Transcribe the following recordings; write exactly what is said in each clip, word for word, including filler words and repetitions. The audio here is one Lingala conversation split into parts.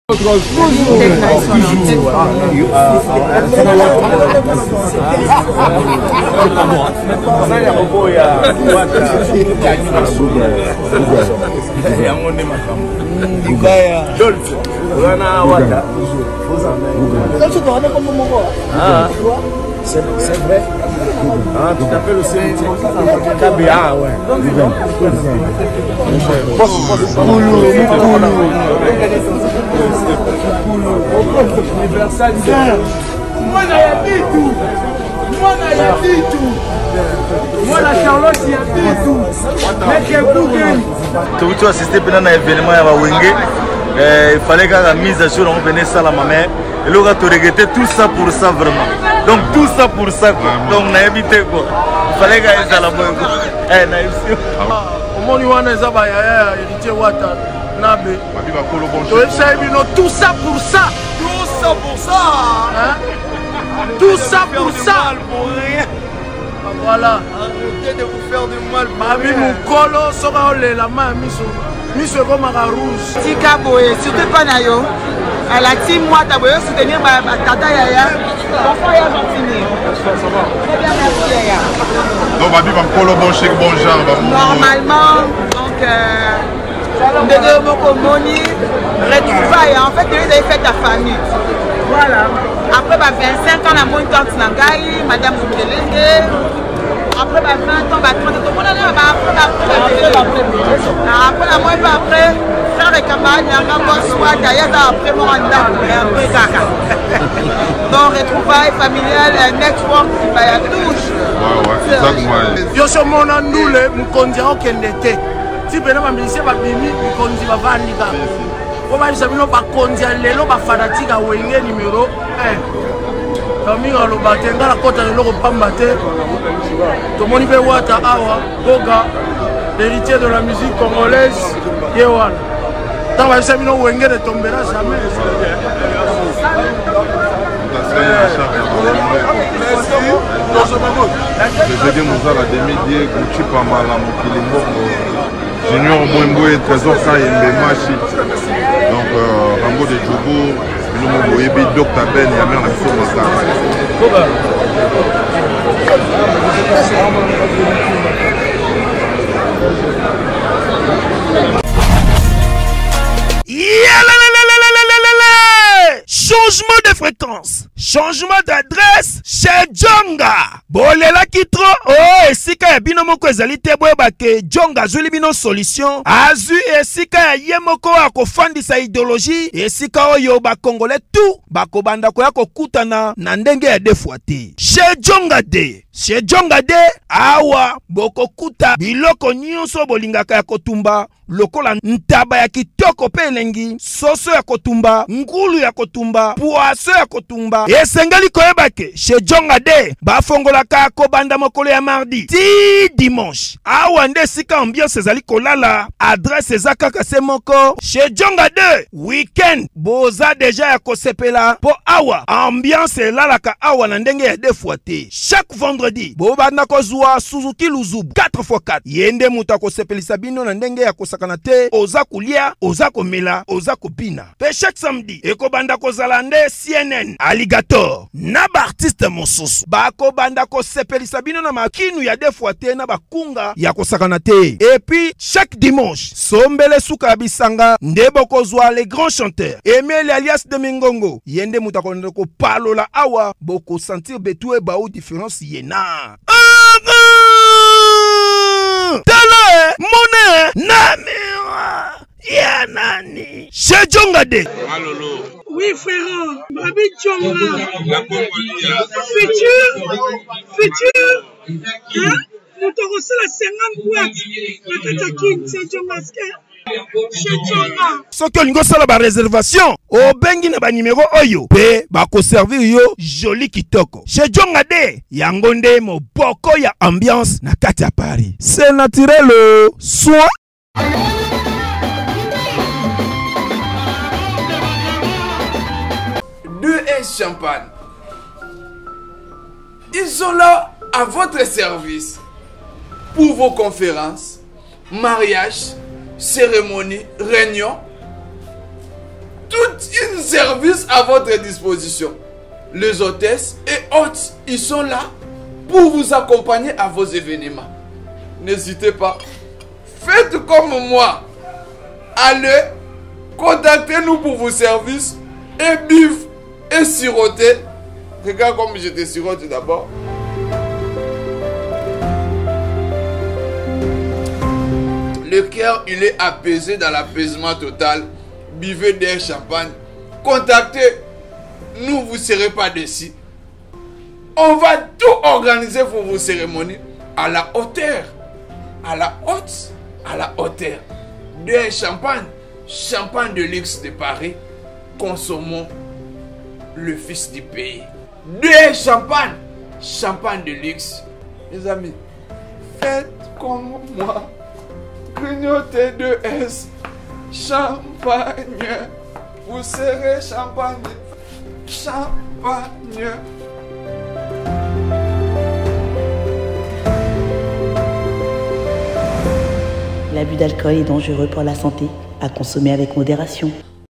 C'est vrai. Ah, tu t'appelles aussi Kabia, ouais. Moi, il y a tout. Moi, il y a tout. Moi, la Charlotte, il y a tout. Mais quel coup que tu as assisté à un événement à Wenge. Il fallait que la mise à jour, on venait ça la maman. Et là, tu regrettais tout ça pour ça vraiment. Donc tout ça pour ça quoi. Donc on a évité quoi. Il fallait qu'il y ait la bonne. Eh na ici. Au moins on a ça ba ya héritier wata nabe. Tout ça pour ça. Tout ça pour ça. Hein? Tout ça pour ça. Voilà. Arrêtez de vous faire du mal. Mami mon colo sera la main miso. Miso comme un rouge. Tika boye surtout pas na yo. À la team moi t'as voulu soutenir ma tata Yaya. Bonsoir Yaya Gentini. Très bien, merci Yaya. Donc Babi va me coller bon chèque, bon genre. Normalement, donc de Moko Moni, retrouvaille. En fait, tu as fait ta famille. Voilà. Après bah, vingt-cinq ans, la moindre tante Nangaï, Madame Foukelenge. Après bah, vingt ans, bah, trente ans, on a après après la moindre après. Frère et camarades, il y a un bonsoir, d'ailleurs, après mon mandat, un peu caca. Donc, retrouvailles familiales, network, il va y avoir douche. Ouais, ouais, exactement. Yo, sur mon andoule, mon conduit au Kendete. Si vous avez ministère, vous avez mon conduit va valider. Vous avez dit que vous avez conduit l'élo, vous avez fanatique à Wenge numéro un. Famille à l'Obaté, dans la côte de l'Europe-Pambaté. Tout le monde veut Wata Awa, Boga, l'héritier de la musique congolaise, Yewan. Tant que vous avez Wenge ne tombera jamais. Je dis que la demi-die, Gucci Pamala, Mokilimbo, Junior Mwembo et Trésor Kayembe Machi. Donc, Rambo de Djoubou, nous avons eu Docteur Ben et Amir Nassou Massa. Changement de fréquence, changement d'adresse chez Djonga. Bolela kitro, oh, esika ya bino moko ezali te boyeba ke Djonga azuli bino solution. Azu esika ya ye moko akofandisa idéologie, esika oyo ba Congolais tout bakobanda koya kokutana na ndenge ya defuate. Chez Djonga de, chez Djonga de, awa bokokuta biloko nyonso bolingaka ya kotumba. Lokola ntaba ya kitoko pe elengi, soso ya kotumba, ngulu ya kotumba, poaso ya kotumba. Esengeli koyeba ke chez Djonga de bafongolaka kobanda mokolo ya mardi ti dimanche. Awa nde sika ambiance ezali kolala, adresse eza kaka se moko. Chez Djonga de weekend boza deja ya kosepela po awa ambiance elalaka awa na ndenge ya defuate. Chaque vendredi bobanda kozwa Suzuki Luzubu quatre fois quatre. Yende muta kosepelisa bino na ndenge ya kosaka kanate oza kulia oza komela oza kopina pe chaque samedi ekobanda kozala nde C N N Alligator na ba artiste mosusu bako banda ko sepelisa bino na makinu ya defuate na bakunga ya kosakana te. Et puis chaque dimanche sombele suka bisanga nde bokozwa les grands chanteurs Emile alias de Mingongo yende mutakonde ko palola awa boko sentir betue ba ou différence yena tala mone namira ya nani chez Djonga de. Oui frère, Babi Djonga. Futur, futur. Hein? Nous t'avons reçu la cinquante boîtes. La Katakine, c'est Djonga. Chez Djonga. Soki olingo sala ba réservation, o bengi na ba numéro oyo pe ba ko servir yo joli kitoko. Chez Djonga de yango nde moboko ya ambiance na kati ya Paris. C'est naturel soit deux S Champagne. Ils sont là à votre service pour vos conférences, mariages, cérémonies, réunions. tout un service à votre disposition. Les hôtesses et hôtes, ils sont là pour vous accompagner à vos événements. N'hésitez pas. Faites comme moi. Allez, contactez-nous pour vos services et bif et siroter. Regarde comme je te sirote d'abord. Le cœur, il est apaisé dans l'apaisement total. Buvez des champagne. Contactez. Nous, vous ne serez pas déçus. On va tout organiser pour vos cérémonies à la hauteur. À la haute, à la hauteur. Des champagne. Champagne de luxe de Paris. Consommons le fils du pays. Des champagne. Champagne de luxe. Mes amis, faites comme moi. Grignotez de S. Champagne. Vous serez champagne. Champagne. L'abus d'alcool est dangereux pour la santé, à consommer avec modération.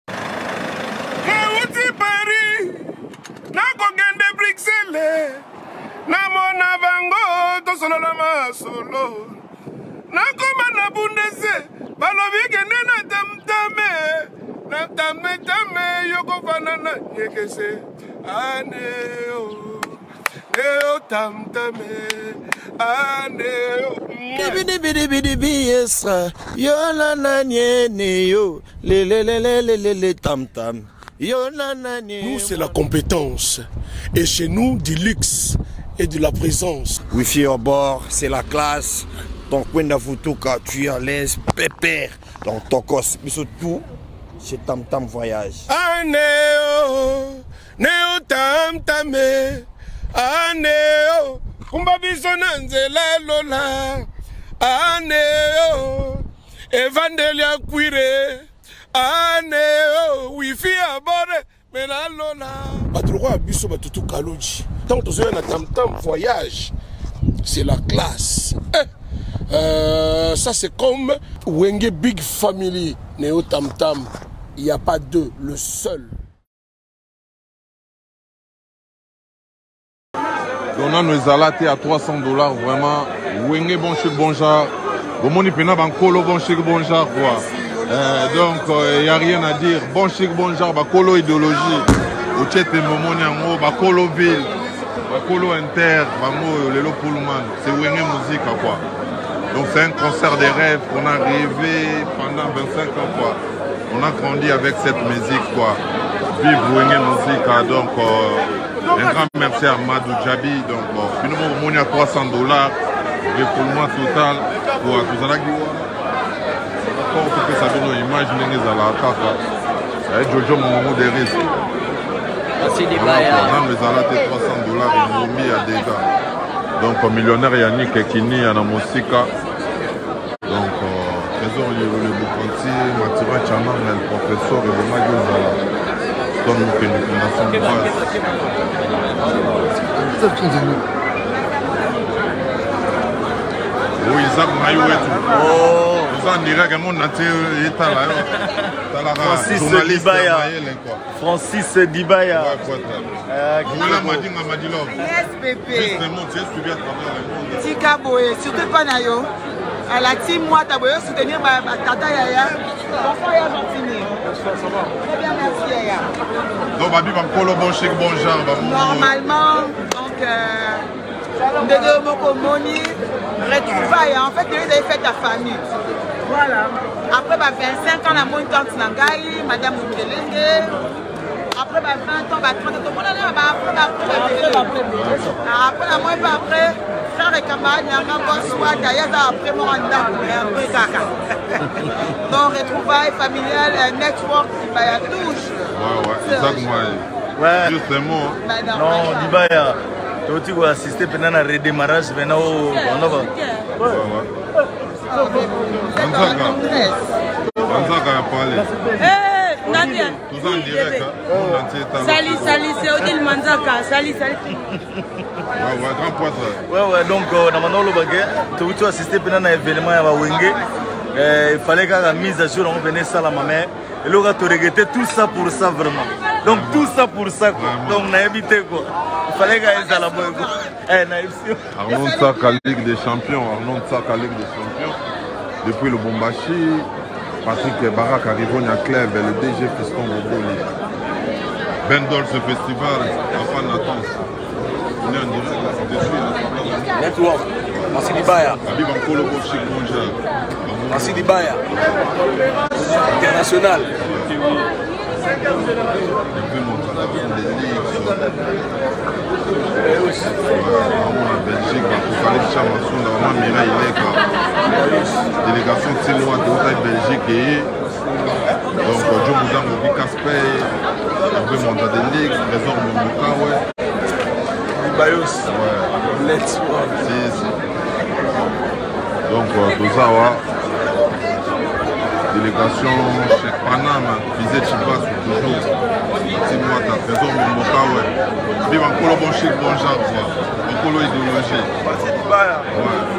Nous, c'est la compétence. Et chez nous, du luxe et de la présence. Wi-Fi au bord, c'est la classe. Donc, quand tu es à l'aise, pépère. Donc, ton cos, mais surtout, c'est Tam Tam Voyage. Anéo, Néo Tam Tamé, Anéo, Kumbabisona Nzela Lola, Anéo, Evandelia Quire, Anéo, Wi-Fi à bord, mais la Lola. Badroua Bisso Batutu Kaloji. Tant que tu es un Tam Tam Voyage, c'est la classe. Eh. Euh, ça c'est comme Wenge Big Family, Néo Tam Tam. Il n'y a pas deux, le seul. On a nos alatés à trois cents dollars, vraiment. Wenge bon chic bon genre. Bomoni pena bankolo bon chic bon genre, quoi. Euh, donc, il euh, n'y a rien à dire. Bon chic bon genre, bakolo idéologie. Au tchète momoni en haut, bakolo ville, bakolo inter, bango lelo pullman. C'est Wenge musique, quoi. Donc, c'est un concert des rêves qu'on a rêvé pendant vingt-cinq ans, quoi. On a grandi avec cette musique, quoi. Vive Wenge musique, donc euh, un grand merci à Madou Djabi. Donc, euh, nous avons à trois cents dollars, refoulement total. Pour tout ça, on peut ça donne une image de la carte. Avec Jojo Momo des risques. Merci des bails. On a les alatés trois cents dollars, ils ont mis à des gars. Donc, millionnaire Yannick Ekini, à la musique. Donc, trésor le Boukanti, Mathieu Tchanan, le professeur et le Magazala. Donc, nous avons une fondation de base. Oui, Isaac Mayo et tout. Oh, nous en direct, que mon naté est là. Francis Dibaya. Francis Dibaya. Yes, bébé. Tika Boé, surtout pas Nayo. À la team, moi, tu as soutenir ma tata Yaya. Bonsoir, Yaya Gentini. Très bien, merci, Yaya. Donc, Babi, va me bon chic, bon genre. Normalement, donc, de Moko Moni, retrouvailles. En fait, ils avaient fait ta famille. Voilà. Après, bah, vingt-cinq ans, la montée de Nangaï, Madame Moukelenge. Après, bah, vingt ans, bah, trente ans, après, après, après, après, la moitié, après, frère et camarades, il y a un bonsoir, d'ailleurs, après, mon andam, après, caca. Donc, retrouvailles familiales, network, bah, il y a touche. Ouais, ouais, exactement. Ouais. Justement. Non, Dibaya. Tu vas assister pendant le redémarrage, pendant au. Ouais, ouais. Banzaka a parlé. Eh, Nadia. Tout en direct. Salut, salut, c'est Odile Manzaka. Salut, salut. Ouais, ouais, grand poids. Ouais, ouais, donc, dans mon baguette, tu vas assister pendant un événement à Wenge. Il fallait que la mise à jour, on venait ça la maman. Et là, on a regretté tout ça pour ça vraiment. Donc tout ça pour ça quoi. Donc on a évité quoi. Il fallait gagner ça là-bas quoi. Eh, naïf. Arnaud Nsaka, Ligue des Champions. Arnaud Nsaka, Ligue des Champions. Depuis le Bombashi, Patrick Barak arrive à Club, le D G Fiston Roboli. Ben Dolce Festival, la fin d'attente. On est en direct là, c'est dessus. Network. Merci Dibaya. Habib Ankolo Bochik Bonja. Merci Dibaya. International. Depuis mon travail des ligues. En Belgique, Apocalypse Chamasson, normalement Mireille Leka. Délégation de Tinoa de Haute Belgique et donc Joe Bouzan Mobi Casper, Hervé Monta des ligues, Trésor Momoka, ouais. Bayos. Ouais. Let's go. Si, si. Donc, Tozawa, délégation chez Panama, Fizé Chipas, toujours. Tinoa, Trésor Momoka, ouais. Vive encore bon chic, bon genre, quoi. Encore l'idéologie. Ouais.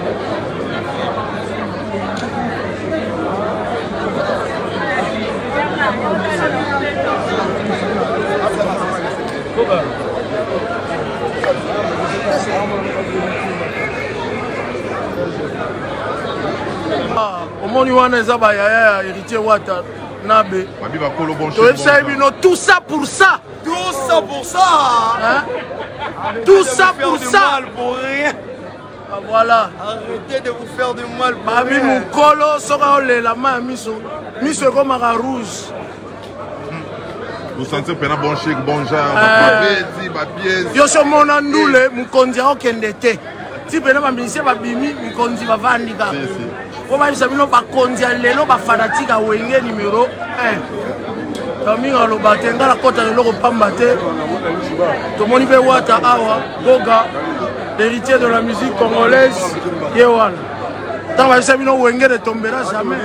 omoni wana eza bayaya ya héritier wata nabe toyebisa bino tout ça pour ça tout ça pour ça hein? Tout ça pour ça pour rien. Ah, voilà. Arrêtez de vous faire du mal pour Babi rien. Mukolo sera la main miso miso comme un rouge. Vous sentez que c'est bon chic, bon genre, ma pièce. Yo so mona ndule mukonzi okende te. Ti pena ba ministre ba bimi mukonzi ba vandika. Ko ba bisa bino ba konzi lelo ba fanatika wenge numéro un. Kaminga lo batenga la kota lelo ko pamba te. To moni be wata awa Goga, l'héritier de la musique congolaise Yewan. Tant va bisa bino wenge ne tombera jamais.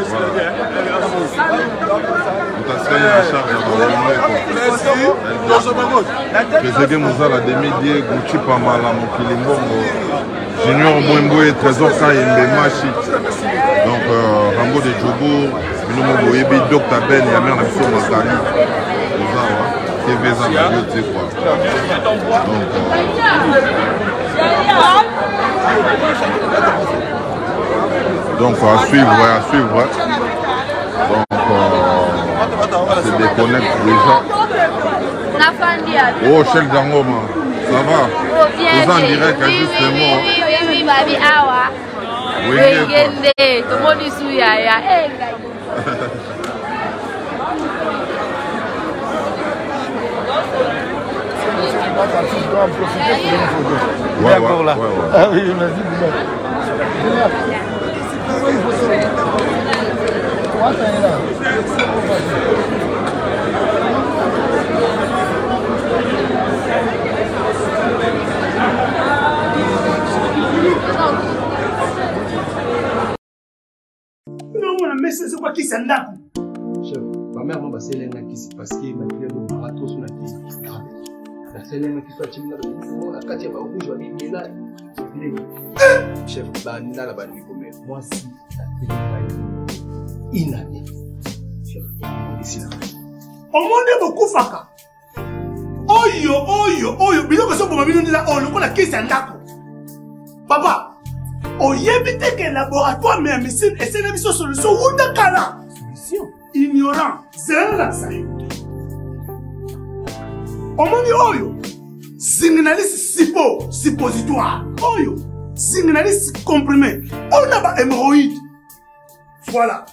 Kézégué Mouzala demi-dié, Gucci Pamala, Mokili Mbongo, Junior Mwemboé, Trésor Kayembe Machi. Donc, Rambo de Djogo, Binomo Boyebi, Docteur Ben, Yamer Nabiso Mazali. Mouzala, T V Zana, tu sais quoi. Donc, donc à suivre, ouais, à suivre. Ouais. Donc, euh, se déconnecte déjà. Oh, Chel Dangoma, ça va? Oh, bien. Vous en direct, oui, justement. Oui, oui, oui, oui, baby, awa. Oui, Wengende, tout le monde est sous yaya. Ouais, ouais, là. Ouais, ouais. Ah oui, vas-y, c'est quoi qui s'en a? Chef, ma mère m'a passé l'un qui s'est passé, ma fille m'a marathon sur la tête. La seule qui soit timide, la quatre va rouge, je vais là. Chef, bah, n'a la banni comme moi, si la télé inanée. Chef, on décide. Au monde est beaucoup faka. Oyo, oyo, oyo, bilo que ça pour ma vie, on dit là, oh, le coup, la qui s'en a. Papa. Oyebite que laboratoire mais médecine et c'est une solution ou de cala. Solution. Ignorant. C'est là ça. Omoni oyo. Signaliste sipo, suppositoire. Oyo. Signaliste comprimé. On a ba hémorroïde. Voilà.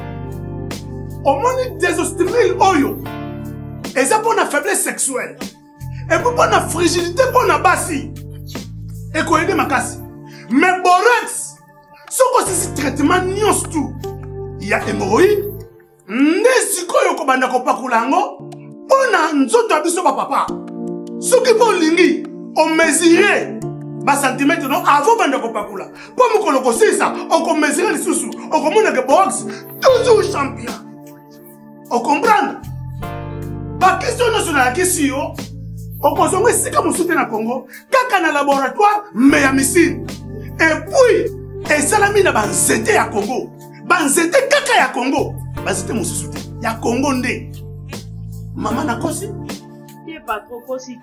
Omoni désostimile oyo. Et ça pour la faiblesse sexuelle. Et pour la fragilité pour la bassi. Et quoi aider ma casse. Mais Borex, ce que c'est ce traitement nyos tout. Il y a hémorroïde, nesiko yoko banda ko pakulango, on a nzoto abiso ba papa. Ce qui peut lingi, on mesurait ba centimètre non avant banda ko pakula. Pour me koloko ça, on peut mesurer les sous-sous, on comprend que Borex toujours champion. On comprend? Ba question nationale question, on consomme si comme soutien na Congo, kaka na laboratoire mais ya missile. Et puis, et ça l'a mis dans banzete à Congo. Banzete kaka ya Congo. Banzete mon soutien. ya Congo nde. Maman na kosi? Il n'est pas trop possible.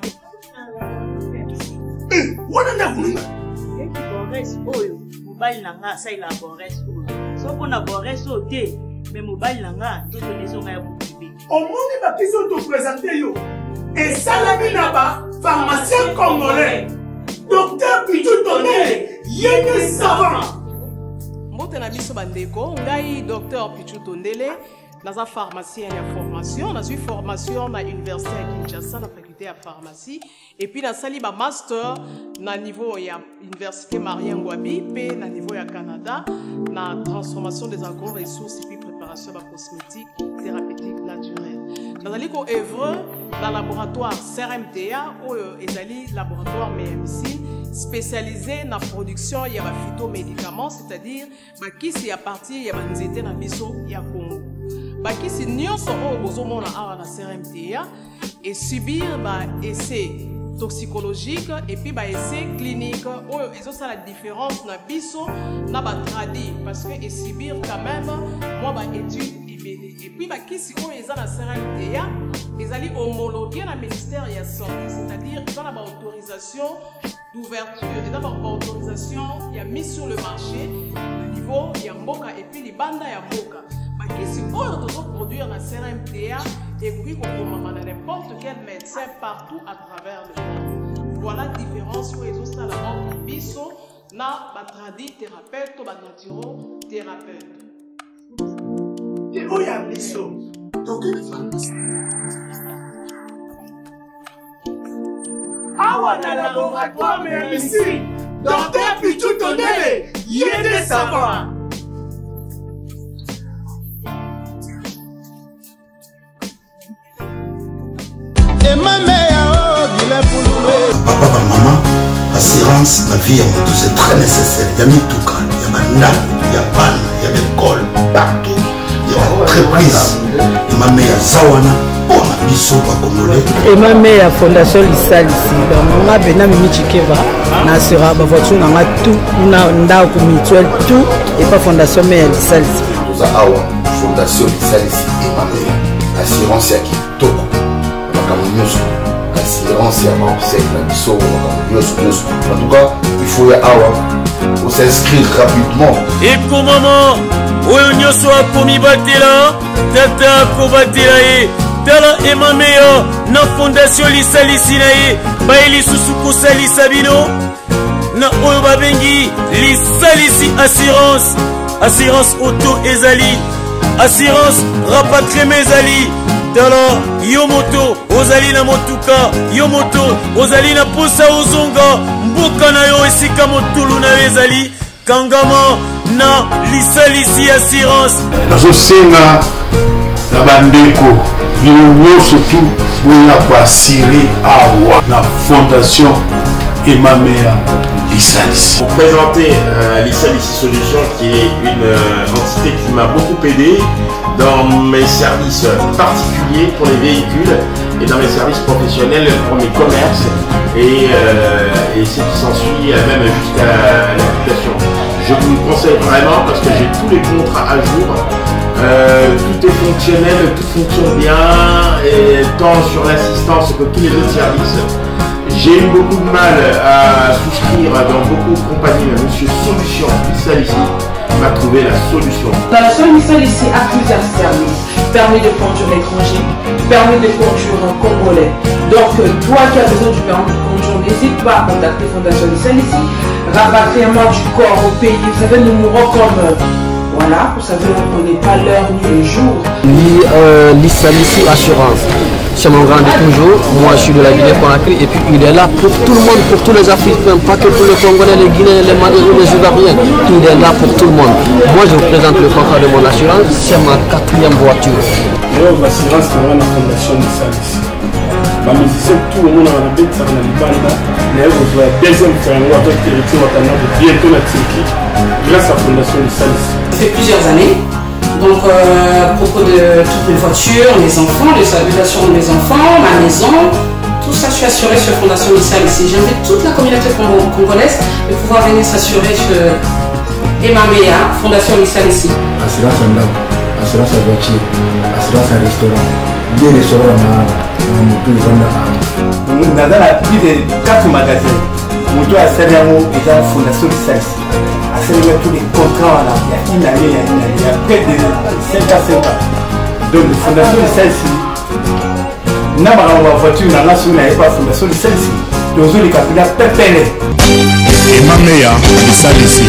Eh, wana nda kununga. Et qui boresse oyo, mobile nanga ça il a boresse oyo. So qu'on a boresse au thé, mais mobile nanga tout les gens ya boubi. Au monde ba kiso to présenter yo. Et salami na ba pharmacien congolais. Docteur Pichou Tondele, yéne savant. Mbote na biso bandeko, ngai docteur Pichou Tondele. Dans un pharmacien de formation, dans une formation à l'université à Kinshasa, dans la faculté de pharmacie, et puis dans un master dans niveau de l'université Marien Ngouabi, puis dans niveau du Canada, dans la transformation des agro-ressources et puis préparation de la cosmétique thérapeutique naturelle. Dans un œuvre dans le laboratoire C R M T A, ou le laboratoire M M C, spécialisé dans la production de phytomédicaments, c'est-à-dire qui c'est à partir de la dans biso ya Congo. Baki si nyonso o bozomona awa na C R M T A et subir ba essai toxicologique et puis ba essai clinique oyo ezo la différence na biso na ba tradi parce que et subir quand même moi ba étude ibele et puis baki si oyo eza na C R M T A ezali homologué na ministère ya santé, c'est-à-dire ils ont la autorisation d'ouverture et d'abord autorisation il y a mis sur le marché au niveau ya mboka et puis libanda ya mboka. Si on doit produire la C R M T A et puis qu'on peut n'importe quel médecin partout à travers le monde. Voilà la différence où ils ont la mort biso na batradi thérapeute ou naturo thérapeute. Et où y a biso? Donc awa na laboratoire mais ici docteur Pichou Tondele yéne savant. Papa, maman, assurance, la vie, c'est très nécessaire. Il y a Mitouka, il y a Manda, il y a Pan, il y a l'école, partout. Il y a l'entreprise. Et ma mère, Zawana, pour ma biso, pas congolais. Et ma mère, Fondation Lissal ici. Donc, ma bena Mimi Chikeva, Nasura, ma voiture, on a tout, on a un mutuel, tout, et pas Fondation Mère Lissal ici. Nous avons Fondation Lissal ici, et ma mère, assurance, il y a qui toko. L'assurance, en tout cas, il faut y avoir, s'inscrire rapidement. Et pour maman, on soit commis batela, tata ko batela e, tala et ma meilleure, na fondation Lissal ici nae, baili susuko sali sabino, na oyo babengi Lissal ici assurance, assurance auto ezali, assurance rapatrié ezali. Tala yomoto ozali na motuka yomoto ozali na posa ozonga mboka na yo esika motulu na ezali kangama na Lissal ici assurance nazosenga na bandeko bino surtout boya kwasiri awa na fondation Emamea Lissal ici. Pour présenter euh, Lissal ici Solutions, qui est une euh, entité qui m'a beaucoup aidé dans mes services particuliers pour les véhicules et dans mes services professionnels pour mes commerces et, euh, et ce qui s'ensuit même jusqu'à l'application. Je vous le conseille vraiment parce que j'ai tous les contrats à jour, euh, tout est fonctionnel, tout fonctionne bien, et tant sur l'assistance que tous les autres services. J'ai eu beaucoup de mal à souscrire dans beaucoup de compagnies, mais Monsieur Solution Lissal ici m'a trouvé la solution. La Fondation Lissal ici a plusieurs services. Permis de conduire étranger, permis de conduire congolais. Donc toi qui as besoin du permis de conduire, n'hésite pas à contacter Fondation Lissal ici. Rapatriement du corps au pays, vous savez, nous mourons comme... Voilà, vous savez, on ne connaît pas l'heure ni le jour. Lissal ici assurance. C'est mon grand de toujours. Moi, je suis de la Guinée-Conakry et puis il est là pour tout le monde, pour tous les Africains, pas que pour les Congolais, les Guinéens, les Maliens, les Ivoiriens. Il est là pour tout le monde. Moi, je vous présente le contrat de mon assurance. C'est ma quatrième voiture. L'assurance, c'est la fondation Lissal ici. Les musiciens, tout le monde a la bête, ça va dans l'Ibanda. Mais vous avez la deuxième ferme avec Héritier Watana de bientôt la Turquie, grâce à la fondation Lissal ici. Ça fait plusieurs années. Donc, euh, à propos de toutes mes voitures, mes enfants, les habitations de mes enfants, ma maison, tout ça, je suis assurée sur Fondation Lissal ici. J'invite toute la communauté congolaise de pouvoir venir s'assurer sur Emamea, Fondation Lissal ici. Assurance en assurance en voiture, assurance à restaurant. Deux restaurants dans mon pays, dans la plus de quatre magasins. Mon tour à Sériamo est dans la fondation de Salsi. À Sériamo, tous les contrats, il y a une année, il y a une année, il y a près de cinq à cinq ans. Donc, la fondation de Salsi, n'a pas la voiture, n'a pas la fondation de Salsi. Donc, les capitales pépérés. Et ma meilleure, c'est ça ici.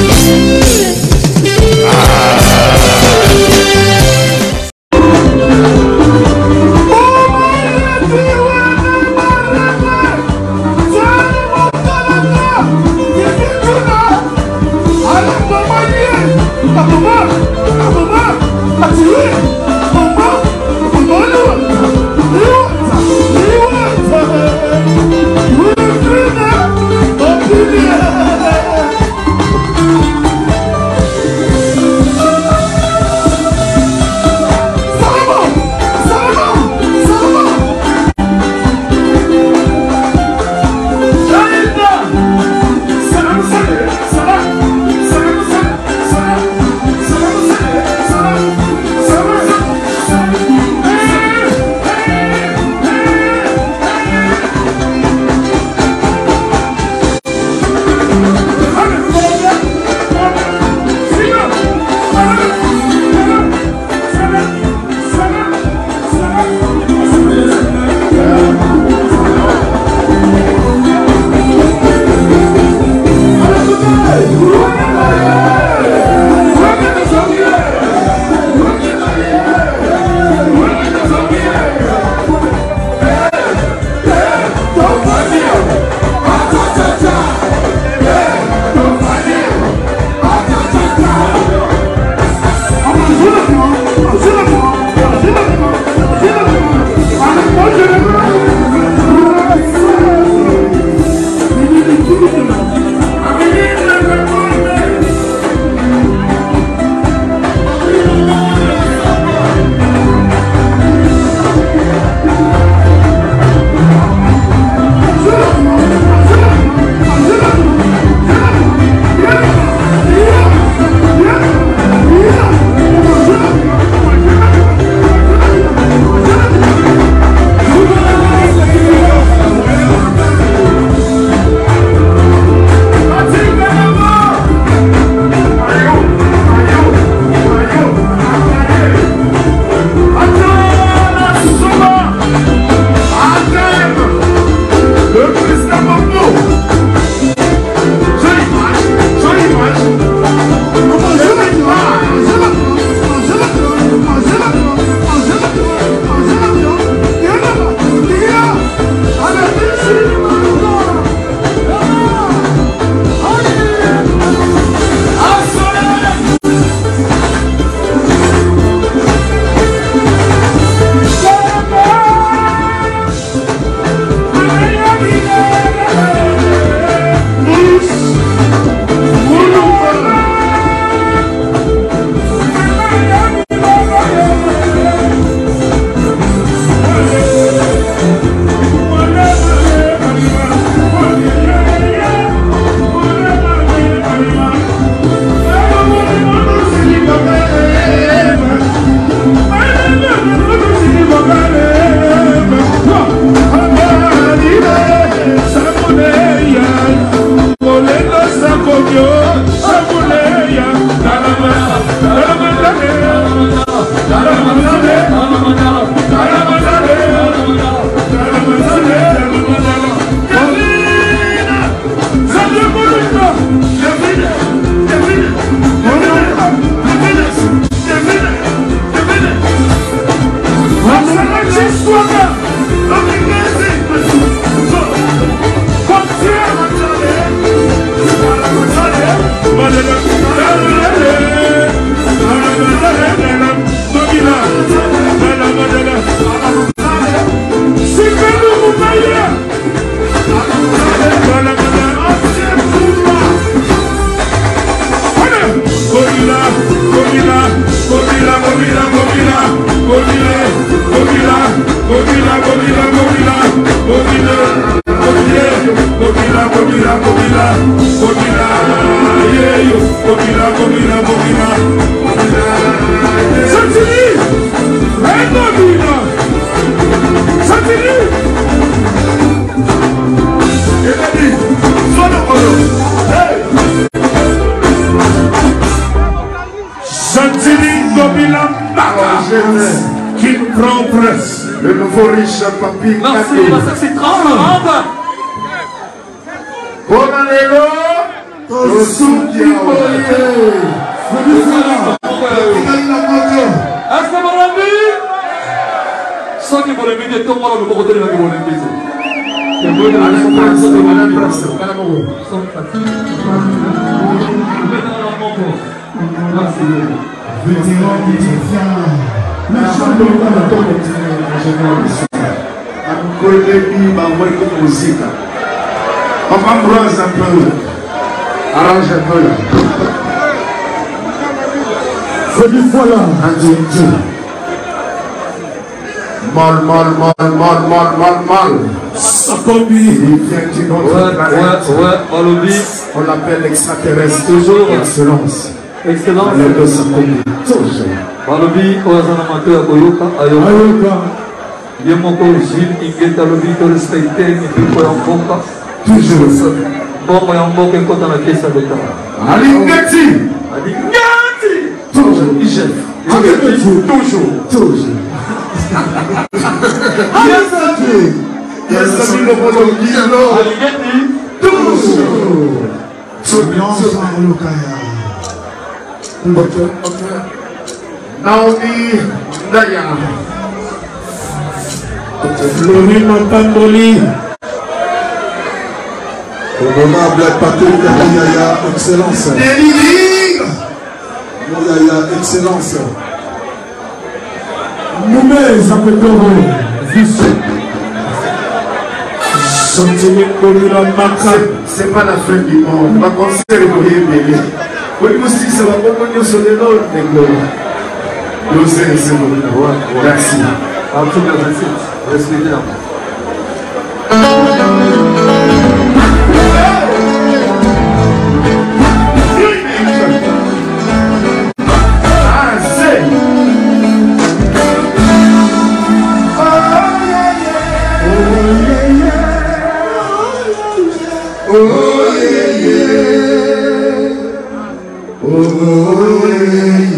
Santini! Hey, grand prince, le nouveau riche papi. Merci, c'est trente. Bonalelo, Tosuki Oye. Est-ce que vous l'avez vu? Ceux qui vous l'avez vu, tout le monde va vous donner la bonne invite. C'est bon, la place, la place, la place. Vétéran qui tient la chambre de la tombe de la musique. On m'embrasse un peu, arrange un peu là. C'est du voilà. Mal, mal, mal, mal, mal, mal, mal. Sakombi. Il vient d'une autre planète. Ouais, ouais, Malobi. On l'appelle extraterrestre. Toujours excellence. Excellence. Le de Sakombi. Toujours. Malobi, Oazana Mateur, Oyoka, Ayoka. Ayoka. Yemoko, Gilles, Ingeta Lobi, to respecte, Nipiko Yamboka. Toujours. Bon, Yamboka, quand on a fait ça de temps. Alingati. Alingati. Toujours. Igef. Toujours. Toujours. Toujours. Yes, yes, le monde qui est là. Toujours. Naomi Ndaya. Florine Mpamboli. Honorable Patrick Mouyaya, excellence. Mouyaya, excellence. Noumé Zapetoro, vice. C'est pas la fin du monde. Ma conseil est pour y mêler. Oui, aussi, ça va pas venir sur les notes, les gars. Nous c'est c'est bon. Merci. Absolument, merci. Respectez-la. Oh yeah yeah, oh yeah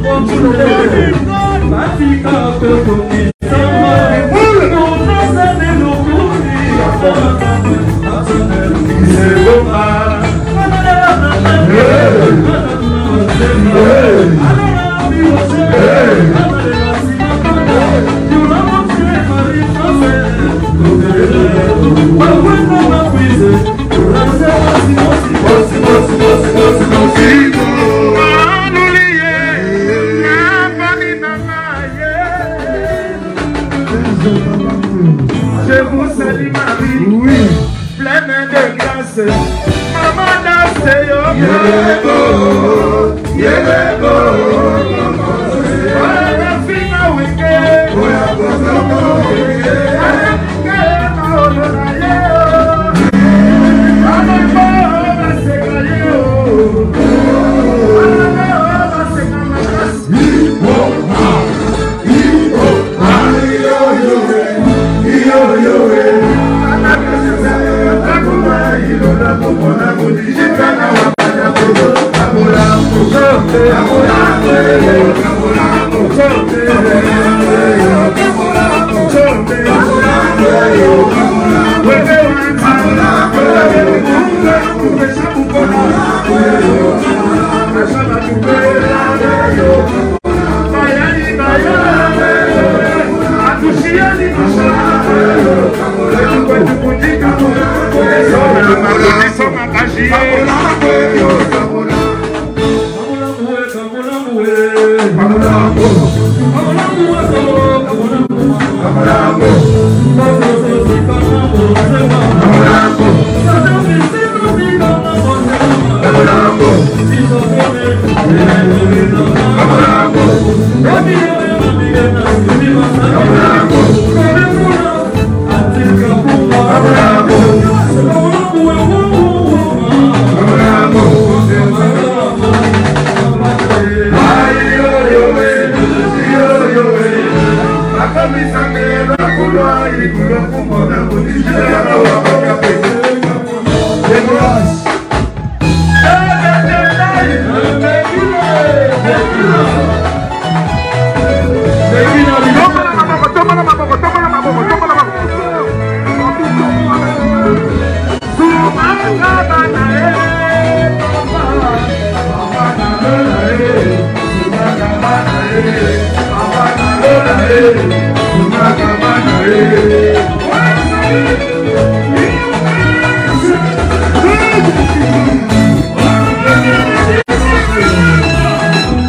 Batika de grâce. Maman danse yo. Yego, yego. Oya fina wike. Oya bozoko wike. Oya fike maolona yo. Oya bo baseka yo. Oya bo baseka makasi. Ibo ha, ibo ha. Yo yo yo yo. Vamos